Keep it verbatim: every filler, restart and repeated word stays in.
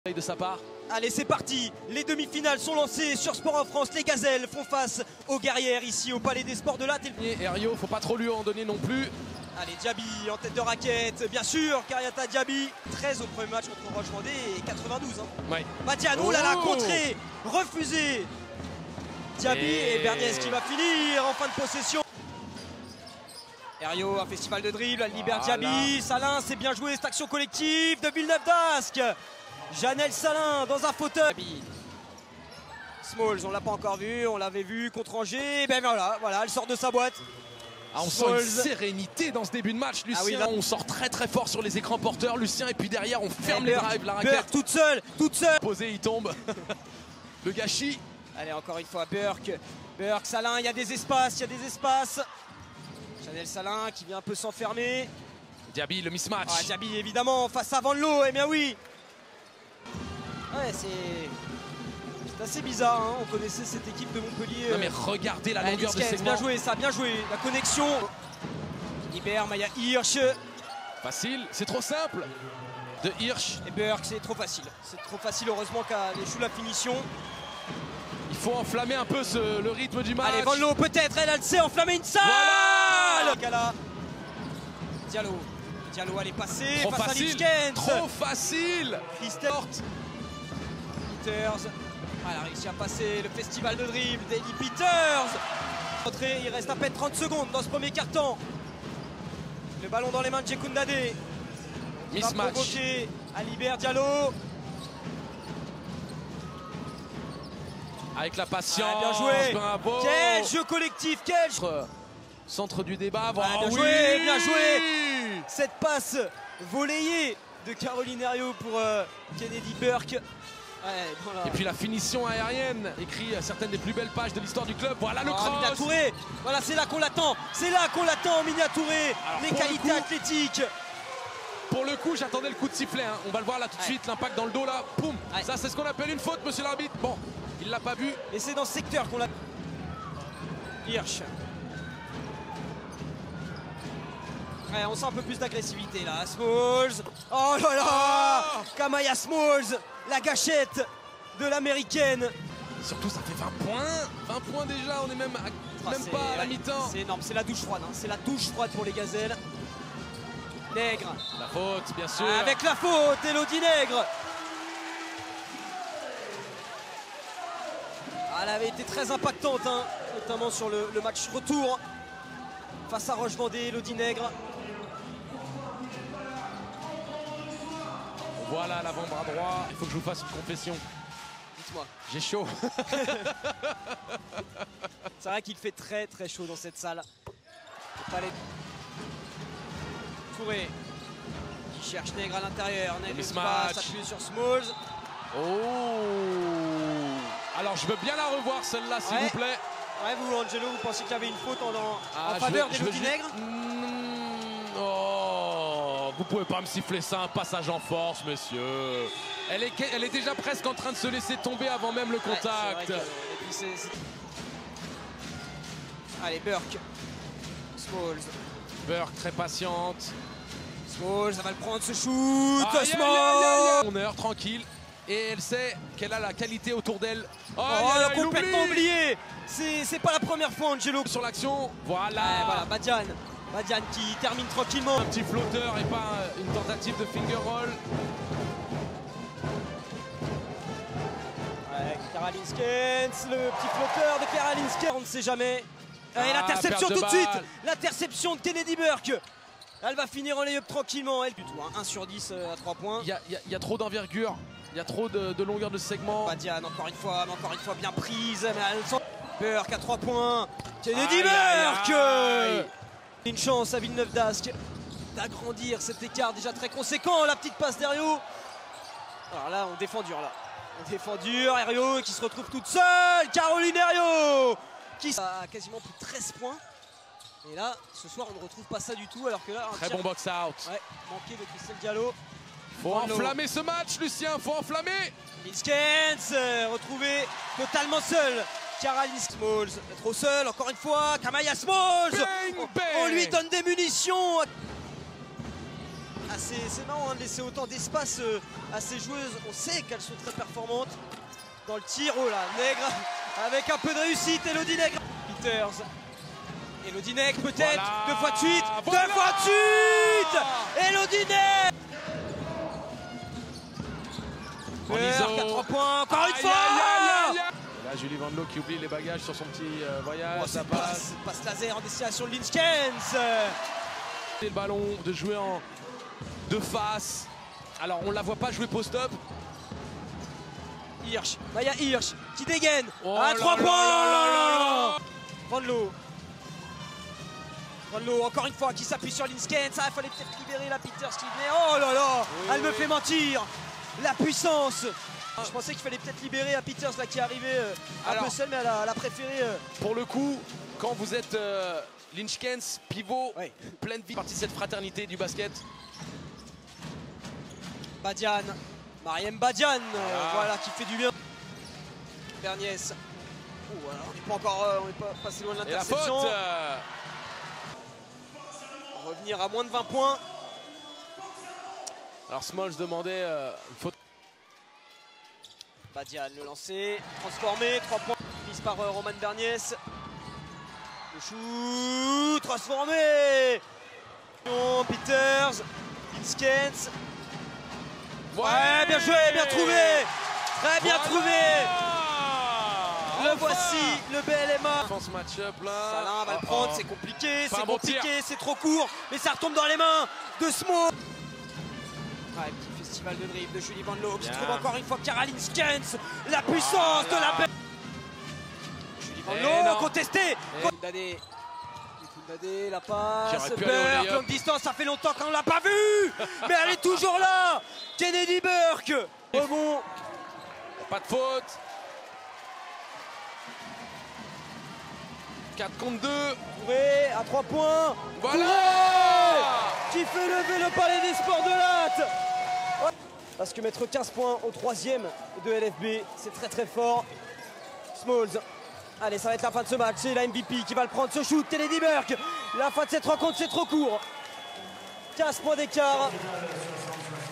de sa part. Allez, c'est parti. Les demi-finales sont lancées sur Sport en France. Les Gazelles font face aux Guerrières ici au Palais des Sports de Latte. Et Rio, faut pas trop lui en donner non plus. Allez, Diaby en tête de raquette, bien sûr. Kariata Diaby, treize au premier match contre Roche-Vendée et quatre-vingt-douze. Hein. Ouais. Badiano, oh là là, contré, refusé. Diaby et, et Berniès qui va finir en fin de possession. Rio, un festival de dribble, elle libère voilà. Diaby. Salin, c'est bien joué, cette action collective de Villeneuve d'Ascq. Janelle Salin dans un fauteuil. Smalls, on l'a pas encore vu, on l'avait vu contre Angers. Ben voilà, voilà, elle sort de sa boîte. Ah, on Smalls. Sent une sérénité dans ce début de match, Lucien. Ah oui, là... On sort très très fort sur les écrans porteurs, Lucien, et puis derrière on ferme les drives, la raquette. Burke toute seule, toute seule. Posé, il tombe. Le gâchis. Allez, encore une fois, Burke. Burke, Salin, il y a des espaces, il y a des espaces. Janelle Salin qui vient un peu s'enfermer. Diaby, le mismatch. Ah, Diaby, évidemment, face à Van Loo, eh bien oui. Ouais, c'est assez bizarre, hein. On connaissait cette équipe de Montpellier. Non mais regardez la longueur de segment. Bien joué, ça, bien joué. La connexion. Libère Maya Hirsch. Facile, c'est trop simple. De Hirsch. Et Burke, c'est trop facile. C'est trop facile, heureusement qu'elle échoue la finition. Il faut enflammer un peu ce, le rythme du match. Allez, Van Loo, peut-être, elle, elle sait enflammer une salle. Voilà. Diallo. Diallo, elle est passée. Trop face facile. À trop facile. Christelle. Peters, elle a réussi à passer le festival de dribble d'Eddie Peters. Il reste à peine trente secondes dans ce premier quart-temps. Le ballon dans les mains de Djekundade. Mismatch. Alibert Diallo. Avec la patience. Ah, bien joué. Bravo. Quel jeu collectif, quel jeu. Centre du débat. Ah, bien oui. joué, bien joué. Cette passe volleyée de Caroline Herriot pour euh, Kennedy Burke. Ouais, voilà. Et puis la finition aérienne, écrit certaines des plus belles pages de l'histoire du club. Voilà le oh, cross. Mina Touré. Voilà, c'est là qu'on l'attend. C'est là qu'on l'attend, Mina Touré. Alors, les qualités coup, athlétiques. Pour le coup, j'attendais le coup de sifflet. Hein. On va le voir là tout de ouais. suite. L'impact dans le dos là. Poum. Ouais. Ça, c'est ce qu'on appelle une faute, monsieur l'arbitre. Bon, il l'a pas vu. Et c'est dans ce secteur qu'on l'a. Hirsch. Ouais, on sent un peu plus d'agressivité là. Smalls. Oh là là oh Kamaya Smalls. La gâchette de l'américaine. Surtout ça fait vingt points. vingt points déjà, on est même, à, ah, même pas à la mi-temps. C'est énorme, c'est la douche froide. Hein. C'est la douche froide pour les Gazelles. Nègre. La faute, bien sûr. Avec la faute, Elodie Nègre. Elle avait été très impactante, hein, notamment sur le, le match retour face à Roche-Vendée, Elodie Nègre. Voilà l'avant-bras droit. Il faut que je vous fasse une confession. Dites-moi. J'ai chaud. C'est vrai qu'il fait très très chaud dans cette salle. Le palais. Touré. Qui cherche Nègre à l'intérieur. Nègre qui va s'appuyer sur Smalls. Oh. Alors je veux bien la revoir celle-là s'il ouais. vous plaît. Ouais, vous Angelo, vous pensez qu'il y avait une faute en, en, ah, en faveur d'Elodie Nègre? mmh, Oh. Vous pouvez pas me siffler ça, un passage en force, monsieur. Elle est, elle est déjà presque en train de se laisser tomber avant même le contact. Ouais, que, c est, c est... Allez, Burke. Smalls. Burke très patiente. Smalls, ça va le prendre ce shoot. Aïe, Smalls. Aïe, aïe, aïe. On heure tranquille. Et elle sait qu'elle a la qualité autour d'elle. Oh, oh elle a complètement oublié. C'est pas la première fois, Angelo. Sur l'action, voilà. Ouais, voilà, Badiane. Badiane qui termine tranquillement. Un petit flotteur et pas une tentative de finger roll. Ouais, Caroline Skens, le petit flotteur de Caroline Skens, on ne sait jamais. Ah, et l'interception tout de suite. L'interception de Kennedy Burke. Elle va finir en lay-up tranquillement. Elle, plutôt, hein, un sur dix à trois points. Il y a, y a, y a trop d'envergure. Il y a trop de, de longueur de segment. Badiane, encore une fois, mais encore une fois bien prise. Mais elle sent... Burke à trois points. Kennedy aïe, Burke aïe, aïe. Une chance à Villeneuve d'Ascq d'agrandir cet écart déjà très conséquent. La petite passe d'Herriot. Alors là, on défend dur là. On défend dur. Herriot qui se retrouve toute seule. Caroline Herriot qui a quasiment plus de treize points. Et là, ce soir, on ne retrouve pas ça du tout. Alors que là, un très tir... bon box out. Ouais, manqué de Christelle Diallo. Faut enflammer ce match, Lucien. Faut enflammer. Linskens euh, retrouvé totalement seul. Caroline Smalls, trop seul, encore une fois. Kamaya Smalls. Bang, bang. On lui donne des munitions. Ah, c'est marrant hein, de laisser autant d'espace euh, à ces joueuses. On sait qu'elles sont très performantes dans le tir. Oh là, Nègre avec un peu de réussite. Elodie Nègre. Peters. Elodie Nègre peut-être. Voilà. Deux fois de suite. Voilà. Deux fois de suite. Elodie Nègre. quatre points. Encore une fois. Aïe, aïe, aïe, aïe. Là, Julie Vandelo qui oublie les bagages sur son petit euh, voyage. Oh, ça passe. Passe laser en destination de Linskens. Le ballon, de jouer en de face. Alors on la voit pas jouer post-up. Hirsch, Maya Hirsch qui dégaine oh à trois points. Van Loo. Van Loo encore une fois qui s'appuie sur Linskens. Ah, il fallait peut-être libérer la Peters qui venait. Oh là là, oui, elle oui. me fait mentir. La puissance. Ah. Je pensais qu'il fallait peut-être libérer la Peters là qui est arrivée euh, un Alors, peu seule, mais elle a, elle a préféré. Euh... Pour le coup, quand vous êtes euh, Linskens, pivot, oui. pleine vie, partie de cette fraternité du basket. Badian, Mariem Badian, ah. euh, voilà qui fait du bien. Berniès. Oh, alors, on n'est pas encore, euh, on n'est pas passé loin de l'interception. Et la faute euh... Revenir à moins de vingt points. Alors Smalls demandait euh, une faute. Badian le lancer, transformé, trois points, prise par euh, Roman Berniès. Le shoot, transformé. Peters, Linskens. Ouais, ouais, bien joué, bien trouvé. Très bien voilà. trouvé. Le enfin. voici, le B L M A. Ce match-up là. Salin va oh, le prendre, oh. c'est compliqué, c'est bon compliqué, c'est trop court, mais ça retombe dans les mains de Smo. Ah, un petit festival de dribble de Julie Vandelo qui trouve encore une fois Kara Linskens. La puissance ah, de la belle. Julie Vandelo contestée. Koundadé. Koundadé, la passe. Burke, longue distance, ça fait longtemps qu'on ne l'a pas vue. Mais elle est toujours là. Kennedy Burke. Rebond. Pas de faute. quatre contre deux. Touré à trois points. Voilà. Touré qui fait lever le palais des sports de Latte. Parce que mettre quinze points au troisième de L F B, c'est très très fort. Smalls. Allez, ça va être la fin de ce match. C'est la M V P qui va le prendre, ce shoot. Kennedy Burke. La fin de cette rencontre, c'est trop court. quinze points d'écart.